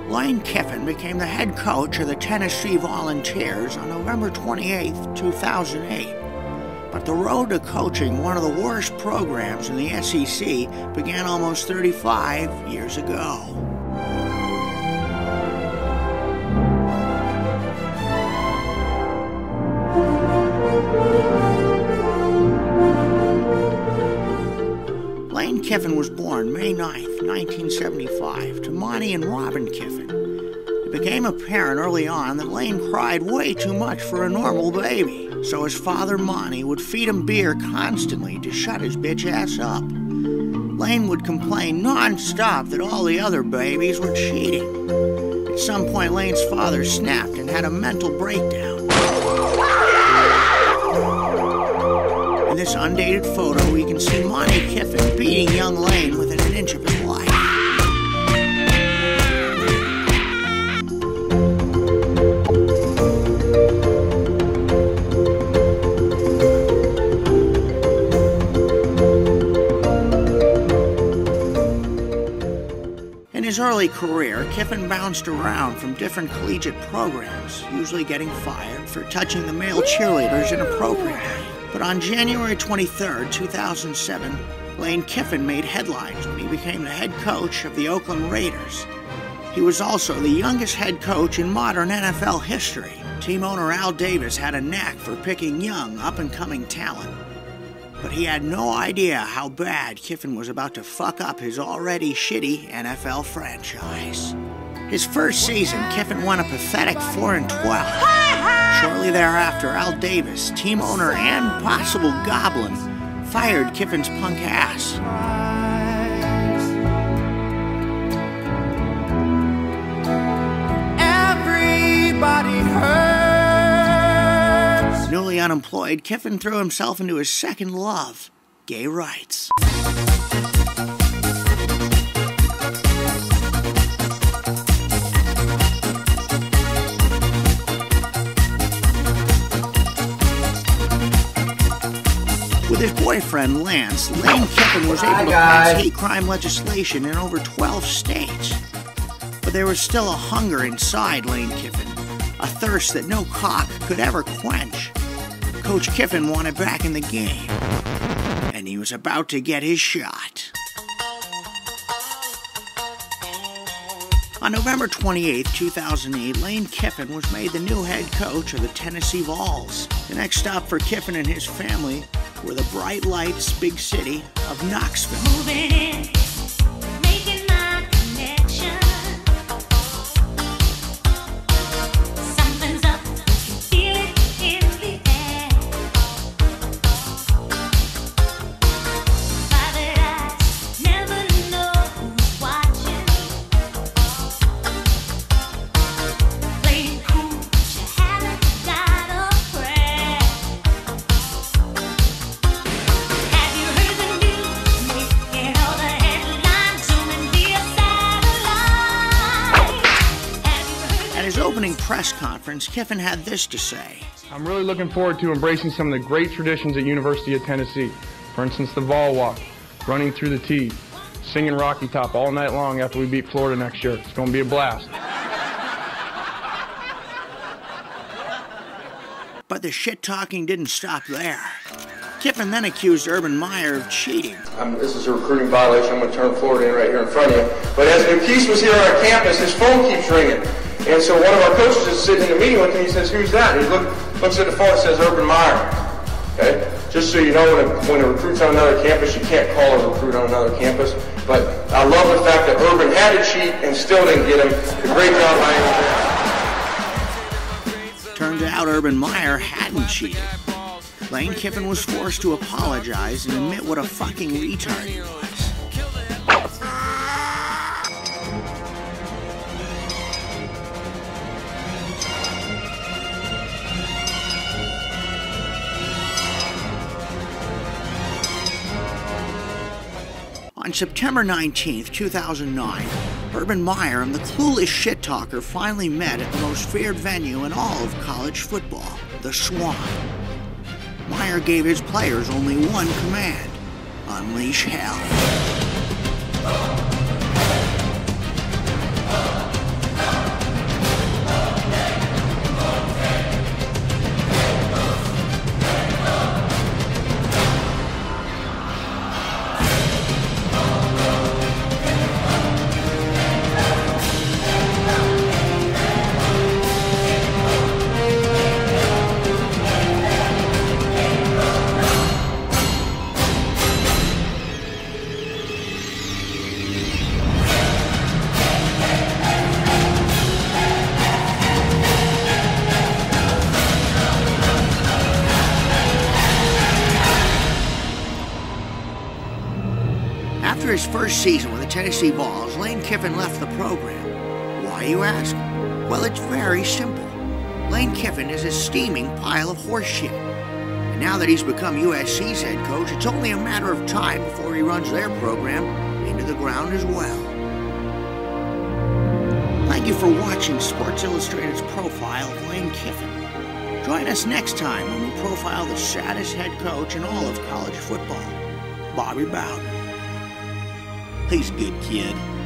Lane Kiffin became the head coach of the Tennessee Volunteers on November 28, 2008. But the road to coaching one of the worst programs in the SEC began almost 35 years ago. Lane Kiffin was born May 9, 1975, to Monty and Robin Kiffin. It became apparent early on that Lane cried way too much for a normal baby, so his father Monty would feed him beer constantly to shut his bitch ass up. Lane would complain non-stop that all the other babies were cheating. At some point, Lane's father snapped and had a mental breakdown. In this undated photo, we can see Monty Kiffin beating young Lane within an inch of his life. In his early career, Kiffin bounced around from different collegiate programs, usually getting fired for touching the male cheerleaders inappropriately. But on January 23, 2007, Lane Kiffin made headlines when he became the head coach of the Oakland Raiders. He was also the youngest head coach in modern NFL history. Team owner Al Davis had a knack for picking young, up-and-coming talent. But he had no idea how bad Kiffin was about to fuck up his already shitty NFL franchise. His first season, Kiffin won a pathetic 4-12. Shortly thereafter, Al Davis, team owner and possible goblin, fired Kiffin's punk ass. Everybody hurts. Newly unemployed, Kiffin threw himself into his second love, gay rights. With his boyfriend, Lance, Lane Kiffin was able to pass hate crime legislation in over 12 states. But there was still a hunger inside Lane Kiffin, a thirst that no cock could ever quench. Coach Kiffin wanted back in the game, and he was about to get his shot. On November 28, 2008, Lane Kiffin was made the new head coach of the Tennessee Vols. The next stop for Kiffin and his family were the bright lights big city of Knoxville. Moving in, making my connection. Something's up, you feel it in the air. Private eyes never know who's watching. Playing cool, but you haven't got a prayer. At his opening press conference, Kiffin had this to say. I'm really looking forward to embracing some of the great traditions at University of Tennessee. For instance, the Vol Walk, running through the T, singing Rocky Top all night long after we beat Florida next year. It's going to be a blast. But the shit-talking didn't stop there. Kiffin then accused Urban Meyer of cheating. This is a recruiting violation. I'm going to turn Florida in right here in front of you. But as Nukes was here on our campus, his phone keeps ringing. And so one of our coaches is sitting in a meeting with him. He says, "Who's that?" And he looks at the phone and says, "Urban Meyer." Okay? Just so you know, when a recruit's on another campus, you can't call a recruit on another campus. But I love the fact that Urban had to cheat and still didn't get him. A great job by him. Turns out Urban Meyer hadn't cheated. Lane Kiffin was forced to apologize and admit what a fucking retard he was. On September 19, 2009, Urban Meyer and the clueless shit-talker finally met at the most feared venue in all of college football, the Swan. Meyer gave his players only one command: unleash hell. first season with the Tennessee Vols, Lane Kiffin left the program. Why, you ask? Well, it's very simple. Lane Kiffin is a steaming pile of horseshit. And now that he's become USC's head coach, it's only a matter of time before he runs their program into the ground as well. Thank you for watching Sports Illustrated's profile of Lane Kiffin. Join us next time when we profile the saddest head coach in all of college football, Bobby Bowden. He's a good kid.